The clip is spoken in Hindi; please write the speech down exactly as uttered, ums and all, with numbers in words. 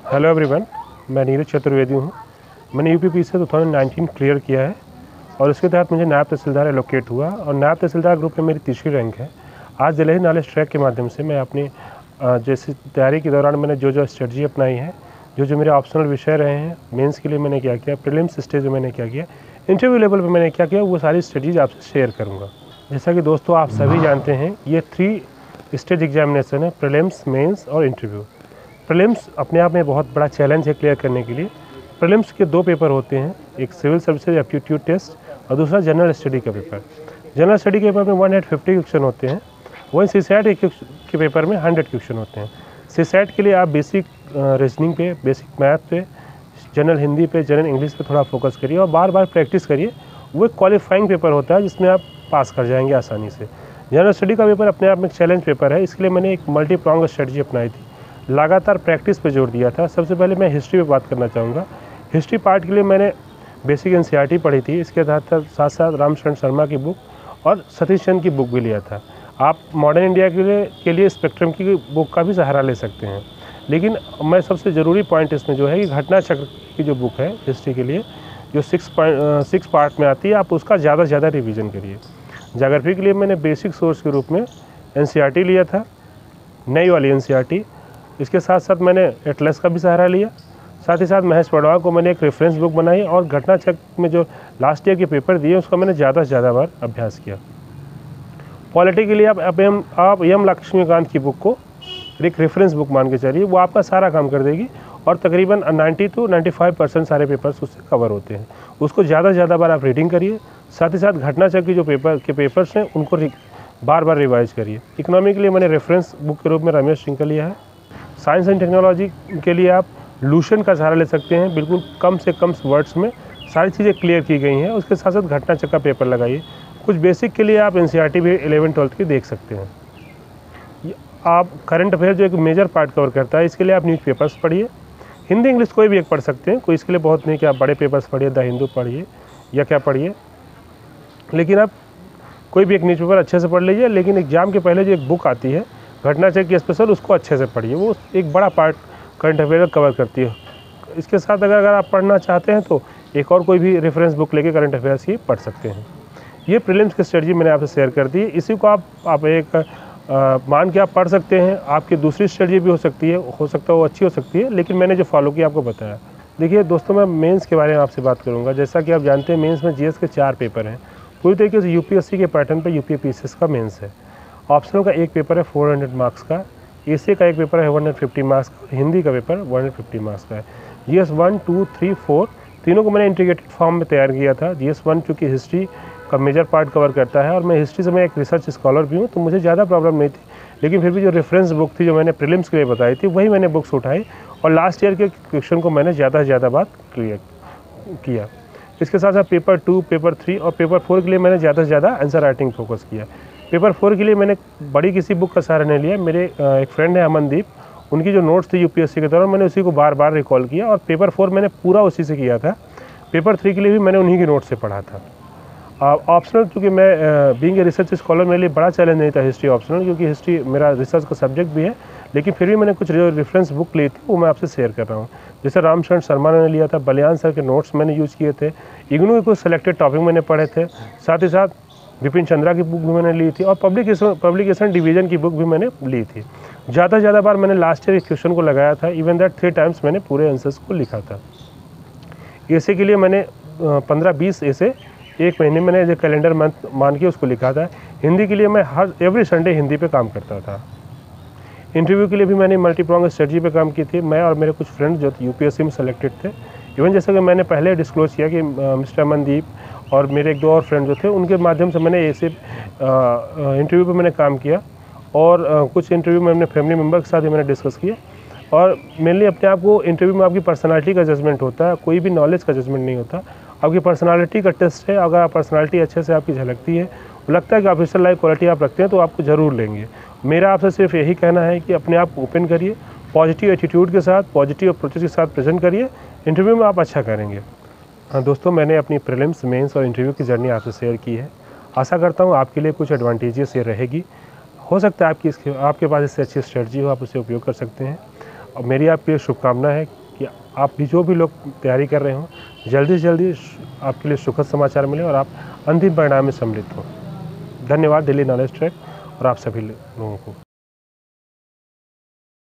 हेलो एवरीवन, मैं नीरज चतुर्वेदी हूँ। मैंने यूपीपी से दो हज़ार उन्नीस क्लियर किया है और उसके तहत मुझे नायब तहसीलदार एलोकेट हुआ और नायब तहसीलदार ग्रुप में मेरी तीसरी रैंक है। आज दिल्ली नॉलेज ट्रैक के माध्यम से मैं अपनी जैसे तैयारी के दौरान मैंने जो जो स्ट्रेटजी अपनाई है, जो जो मेरे ऑप्शनल विषय रहे हैं, मेंस के लिए मैंने क्या किया, प्रीलिम्स स्टेज में मैंने क्या किया, इंटरव्यू लेवल पर मैंने क्या किया, वो सारी स्ट्रेटजीज आपसे शेयर करूँगा। जैसा कि दोस्तों आप सभी जानते हैं, ये थ्री स्टेज एग्जामिनेशन है, प्रीलिम्स, मेंस और इंटरव्यू। प्रीलिम्स अपने आप में बहुत बड़ा चैलेंज है क्लियर करने के लिए। प्रीलिम्स के दो पेपर होते हैं, एक सिविल सर्विसेज एप्टीट्यूड टेस्ट और दूसरा जनरल स्टडी का पेपर। जनरल स्टडी के पेपर में वन हंड्रेड फिफ्टी क्वेश्चन होते हैं, वहीं सी सैट के पेपर में हंड्रेड क्वेश्चन होते हैं। सी सैट के लिए आप बेसिक रीजनिंग पे, बेसिक मैथ पे, जनरल हिंदी पे, जनरल इंग्लिश पे थोड़ा फोकस करिए और बार बार प्रैक्टिस करिए। वो एक क्वालिफाइंग पेपर होता है जिसमें आप पास कर जाएंगे आसानी से। जनरल स्टडी का पेपर अपने आप में एक चैलेंज पेपर है, इसके लिए मैंने एक मल्टी प्रॉन्ग स्ट्रेटजी अपनाई थी, लगातार प्रैक्टिस पे जोर दिया था। सबसे पहले मैं हिस्ट्री पे बात करना चाहूँगा। हिस्ट्री पार्ट के लिए मैंने बेसिक एनसीईआरटी पढ़ी थी, इसके साथ साथ साथ रामशरण शर्मा की बुक और सतीश चंद्र की बुक भी लिया था। आप मॉडर्न इंडिया के लिए के लिए स्पेक्ट्रम की बुक का भी सहारा ले सकते हैं, लेकिन मैं सबसे ज़रूरी पॉइंट इसमें जो है कि घटना चक्र की जो बुक है हिस्ट्री के लिए, जो सिक्स पॉइंट सिक्स पार्ट में आती है, आप उसका ज़्यादा से ज़्यादा रिविज़न करिए। ज्योग्राफी के लिए मैंने बेसिक सोर्स के रूप में एनसीईआरटी लिया था, नई वाली एनसीईआरटी। इसके साथ साथ मैंने एटलस का भी सहारा लिया, साथ ही साथ महेश पडवा को मैंने एक रेफरेंस बुक बनाई और घटना चक्र में जो लास्ट ईयर के पेपर दिए उसका मैंने ज़्यादा से ज़्यादा बार अभ्यास किया। पॉलिटी के लिए आप अब हम आप एम लक्ष्मीकांत की बुक को एक रेफरेंस बुक मान के चलिए, वो आपका सारा काम कर देगी और तकरीबन नब्बे टू पचानवे परसेंट सारे पेपर्स उससे कवर होते हैं। उसको ज़्यादा से ज़्यादा बार आप रीडिंग करिए, साथ ही साथ घटना चक्र की जो पेपर के पेपर्स हैं उनको बार बार रिवाइज करिए। इकोनॉमी के लिए मैंने रेफरेंस बुक के रूप में रमेश सिंह का लिया है। साइंस एंड टेक्नोलॉजी के लिए आप लूशन का सहारा ले सकते हैं, बिल्कुल कम से कम वर्ड्स में सारी चीज़ें क्लियर की गई हैं। उसके साथ साथ घटना चक्र का पेपर लगाइए। कुछ बेसिक के लिए आप एनसीईआरटी भी इलेवन ट्वेल्थ की देख सकते हैं। आप करंट अफेयर जो एक मेजर पार्ट कवर करता है, इसके लिए आप न्यूज़ पेपर्स पढ़िए। हिंदी इंग्लिश कोई भी एक पढ़ सकते हैं, कोई इसके लिए बहुत नहीं कि आप बड़े पेपर्स पढ़िए, द हिंदू पढ़िए या क्या पढ़िए, लेकिन आप कोई भी एक न्यूज़ पेपर अच्छे से पढ़ लीजिए। लेकिन एग्जाम के पहले जो एक बुक आती है घटना चक्र की स्पेशल, उसको अच्छे से पढ़िए, वो एक बड़ा पार्ट करंट अफेयर कवर करती है। इसके साथ अगर अगर आप पढ़ना चाहते हैं तो एक और कोई भी रेफरेंस बुक लेके करंट अफेयर्स की पढ़ सकते हैं। ये प्रीलिम्स की स्ट्रेटजी मैंने आपसे शेयर कर दी। इसी को आप आप एक आ, मान के आप पढ़ सकते हैं। आपकी दूसरी स्ट्रेटजी भी हो सकती है, हो सकता है वो अच्छी हो सकती है, लेकिन मैंने जो फॉलो किया आपको बताया। देखिए दोस्तों, मैं मेंस के बारे में आपसे बात करूँगा। जैसा कि आप जानते हैं, मेंस में जीएस के चार पेपर हैं। पूरी तरीके से यूपीएससी के पैटर्न पर यूपीपीएससी का मेंस है। ऑप्शनल का एक पेपर है चार सौ मार्क्स का, एसीए का एक पेपर है एक सौ पचास मार्क्स का, हिंदी का पेपर एक सौ पचास मार्क्स का है। GS one two three four तीनों को मैंने इंटीग्रेटेड फॉर्म में तैयार किया था। जीएस वन चूँकि हिस्ट्री का मेजर पार्ट कवर करता है और मैं हिस्ट्री से मैं एक रिसर्च स्कॉलर भी हूँ, तो मुझे ज़्यादा प्रॉब्लम नहीं थी, लेकिन फिर भी जो रेफरेंस बुक थी जो मैंने प्रीलिम्स के लिए बताई थी, वही मैंने बुक्स उठाई और लास्ट ईयर के क्वेश्चन को मैंने ज़्यादा से ज़्यादा बात क्लियर किया। इसके साथ साथ पेपर टू, पेपर थ्री और पेपर फोर के लिए मैंने ज़्यादा से ज़्यादा आंसर राइटिंग फोकस किया। पेपर फोर के लिए मैंने बड़ी किसी बुक का सहारा नहीं लिया। मेरे एक फ्रेंड है अमनदीप, उनकी जो नोट्स थी यूपीएससी के दौरान, मैंने उसी को बार बार रिकॉल किया और पेपर फोर मैंने पूरा उसी से किया था। पेपर थ्री के लिए भी मैंने उन्हीं की नोट से पढ़ा था। ऑप्शनल चूँकि मैं बीइंग ए रिसर्च स्कॉलर, मेरे लिए बड़ा चैलेंज नहीं था हिस्ट्री ऑप्शनल, क्योंकि हिस्ट्री मेरा रिसर्च का सब्जेक्ट भी है, लेकिन फिर भी मैंने कुछ रेफरेंस बुक ली थी, वो मैं आपसे शेयर कर रहा हूँ। जैसे रामशरण शर्मा ने लिया था, बलियान सर के नोट्स मैंने यूज़ किए थे, इग्नू के कुछ सेलेक्टेड टॉपिक मैंने पढ़े थे, साथ ही साथ विपिन चंद्रा की बुक भी मैंने ली थी और पब्लिकेशन पब्लिकेशन डिवीज़न की बुक भी मैंने ली थी। ज़्यादा से ज़्यादा बार मैंने लास्ट ईयर क्वेश्चन को लगाया था, इवन दैट थ्री टाइम्स मैंने पूरे आंसर्स को लिखा था। ऐसे के लिए मैंने पंद्रह बीस ऐसे एक महीने मैंने जो कैलेंडर मंथ मान के उसको लिखा था। हिंदी के लिए मैं हर एवरी संडे हिंदी पे काम करता था। इंटरव्यू के लिए भी मैंने मल्टी प्रॉन्ग स्ट्रेटजी पे काम की थी। मैं और मेरे कुछ फ्रेंड्स जो यूपीएससी में सेलेक्टेड थे, इवन जैसा कि मैंने पहले डिस्क्लोज किया कि मिस्टर अमनदीप और मेरे एक दो और फ्रेंड जो थे, उनके माध्यम से मैंने ऐसे इंटरव्यू पे मैंने काम किया और आ, कुछ इंटरव्यू में अपने फैमिली मेम्बर के साथ ही मैंने डिस्कस किया। और मेनली अपने आप को इंटरव्यू में आपकी पर्सनालिटी का जजमेंट होता है, कोई भी नॉलेज का जजमेंट नहीं होता। आपकी पर्सनालिटी का टेस्ट है। अगर आप पर्सनालिटी अच्छे से आपकी झलकती है, लगता है कि ऑफिशियल लाइफ क्वालिटी आप रखते हैं, तो आपको ज़रूर लेंगे। मेरा आपसे सिर्फ यही कहना है कि अपने आप को ओपन करिए, पॉजिटिव एटीट्यूड के साथ, पॉजिटिव अप्रोचेस के साथ प्रेजेंट करिए, इंटरव्यू में आप अच्छा करेंगे। हाँ दोस्तों, मैंने अपनी प्रीलिम्स, मेंस और इंटरव्यू की जर्नी आपसे शेयर की है। आशा करता हूँ आपके लिए कुछ एडवांटेजेस ये रहेगी। हो सकता है आपकी इसके आपके पास इससे अच्छी स्ट्रेटजी हो, आप उसे उपयोग कर सकते हैं। और मेरी आपके लिए शुभकामना है कि आप भी जो भी लोग तैयारी कर रहे हो, जल्दी से जल्दी आपके लिए सुखद समाचार मिले और आप अंतिम परिणाम में सम्मिलित हों। धन्यवाद दिल्ली नॉलेज ट्रैक और आप सभी लोगों को।